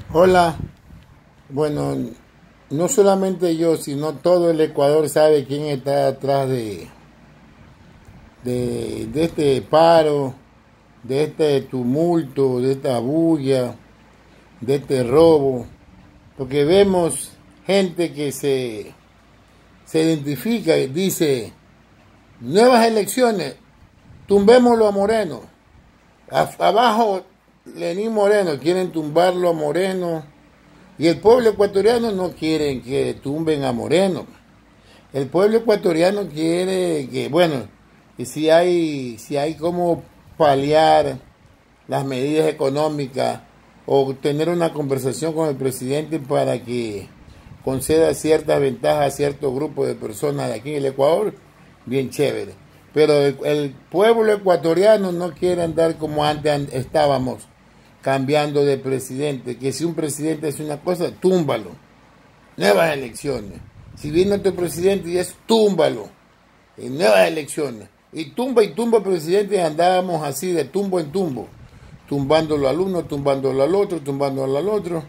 Hola, bueno, no solamente yo, sino todo el Ecuador sabe quién está atrás de este paro, de este tumulto, de esta bulla, de este robo, porque vemos gente que se identifica y dice, nuevas elecciones, tumbémoslo a Moreno, abajo Lenín Moreno, quieren tumbarlo a Moreno. Y el pueblo ecuatoriano no quiere que tumben a Moreno. El pueblo ecuatoriano quiere que, bueno, y si hay como paliar las medidas económicas o tener una conversación con el presidente para que conceda ciertas ventajas a cierto grupo de personas de aquí en el Ecuador, bien chévere. Pero el pueblo ecuatoriano no quiere andar como antes estábamos, cambiando de presidente, que si un presidente hace una cosa, túmbalo. Nuevas elecciones. Si viene otro presidente y es túmbalo. Y nuevas elecciones. Y tumba presidente, y andábamos así de tumbo en tumbo. Tumbándolo al uno, tumbándolo al otro, tumbándolo al otro.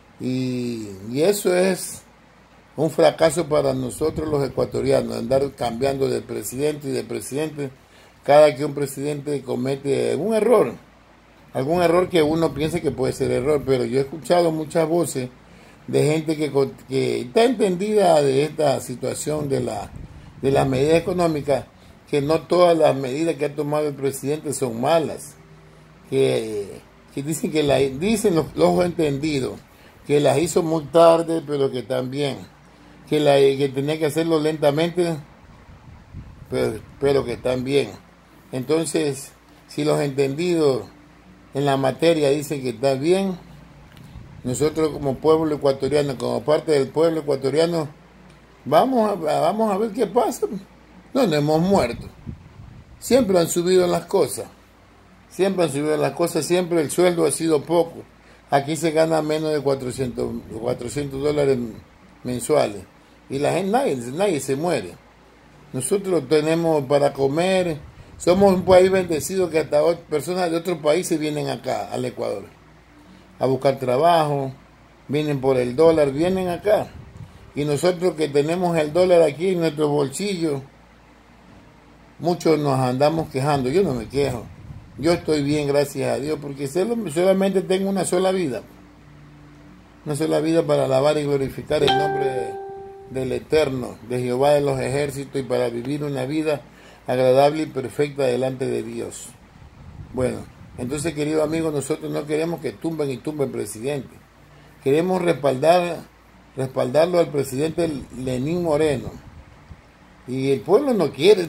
Y eso es un fracaso para nosotros los ecuatorianos, andar cambiando de presidente y de presidente cada que un presidente comete un error. Algún error que uno piense que puede ser error, pero yo he escuchado muchas voces de gente que está entendida de esta situación de las medidas económicas, que no todas las medidas que ha tomado el presidente son malas, que dicen dicen los entendidos, que las hizo muy tarde, pero que también, que tenía que hacerlo lentamente, pero que también. Entonces, si los entendidos en la materia dicen que está bien, nosotros como pueblo ecuatoriano, como parte del pueblo ecuatoriano, vamos a ver qué pasa. No nos hemos muerto. Siempre han subido las cosas. Siempre han subido las cosas, siempre el sueldo ha sido poco. Aquí se gana menos de 400 dólares mensuales. Y la gente, nadie se muere. Nosotros tenemos para comer. Somos un país bendecido que hasta personas de otros países vienen acá, al Ecuador, a buscar trabajo, vienen por el dólar, vienen acá. Y nosotros que tenemos el dólar aquí en nuestro bolsillo, muchos nos andamos quejando. Yo no me quejo. Yo estoy bien, gracias a Dios, porque solamente tengo una sola vida. Una sola vida para alabar y glorificar el nombre del Eterno, de Jehová de los ejércitos, y para vivir una vida agradable y perfecta delante de Dios. Bueno, entonces, querido amigo, nosotros no queremos que tumben presidente. Queremos respaldarlo al presidente Lenín Moreno. Y el pueblo no quiere,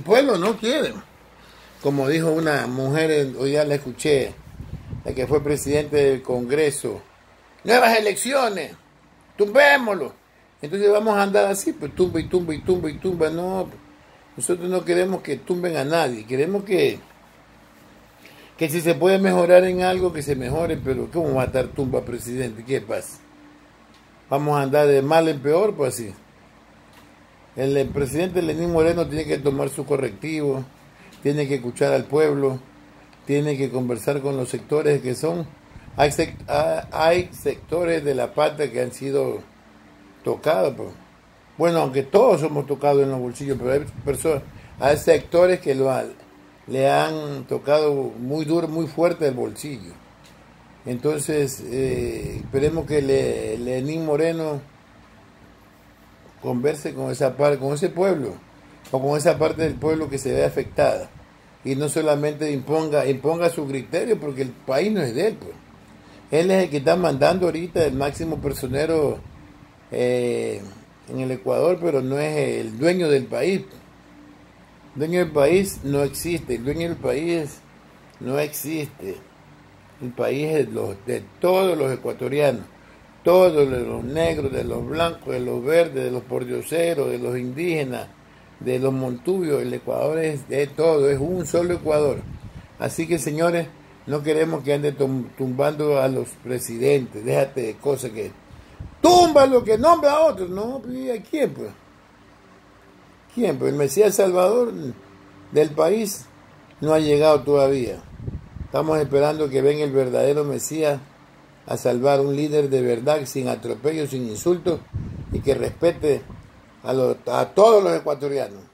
Como dijo una mujer, hoy ya la escuché, la que fue presidente del Congreso, nuevas elecciones, tumbémoslo. Entonces vamos a andar así, pues tumba. No, nosotros no queremos que tumben a nadie, queremos que si se puede mejorar en algo, que se mejore, pero ¿cómo va a estar tumba presidente? ¿Qué pasa? Vamos a andar de mal en peor, pues así. El presidente Lenín Moreno tiene que tomar su correctivo, tiene que escuchar al pueblo, tiene que conversar con los sectores que son. Hay sectores de la patria que han sido tocados, pues. Bueno, aunque todos somos tocados en los bolsillos, pero hay sectores que le han tocado muy duro, muy fuerte el bolsillo. Entonces, esperemos que Lenín Moreno converse con con ese pueblo, o con esa parte del pueblo que se ve afectada, y no solamente imponga su criterio, porque el país no es de él, pues. Él es el que está mandando ahorita, el máximo personero en el Ecuador, pero no es el dueño del país. El dueño del país no existe, el dueño del país no existe. El país es de todos los ecuatorianos, todos, de los negros, de los blancos, de los verdes, de los pordioseros, de los indígenas, de los montubios. El Ecuador es de todo, es un solo Ecuador. Así que, señores, no queremos que ande tumbando a los presidentes. Déjate de cosas que túmbalo, que nombra a otros. No, ¿a quién, pues? ¿Quién? Pues el Mesías Salvador del país no ha llegado todavía. Estamos esperando que venga el verdadero Mesías a salvar un líder de verdad, sin atropello, sin insultos, y que respete a todos los ecuatorianos.